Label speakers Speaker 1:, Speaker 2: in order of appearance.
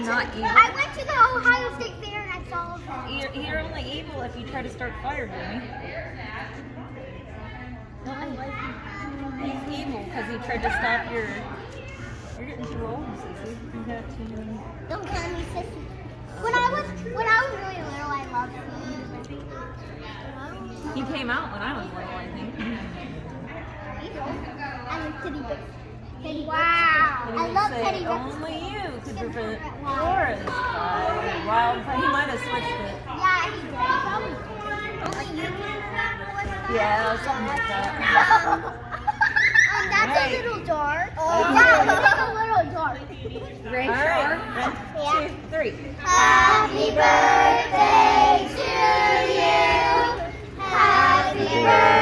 Speaker 1: not evil.
Speaker 2: I went to the Ohio State Fair and I saw him.
Speaker 1: You're only evil if you try to start fire, Jimmy. He's evil because he tried to stop your... You're getting too old, Sissy. You got to...
Speaker 2: Don't call me Sissy. When I was really little, I loved food.
Speaker 1: He came out when I was little, I think.
Speaker 2: I love teddy bears. Wow. I love teddy bears.
Speaker 1: Only you could prevent Laura's wild. He might have switched it.
Speaker 2: Yeah, he did. Only you can prevent.
Speaker 1: Yeah, something like that.
Speaker 2: That's
Speaker 1: right.
Speaker 2: a little dark. Yeah, it's a little dark.
Speaker 1: All right. 1, 2, 3.
Speaker 2: Happy birthday to you. Happy birthday.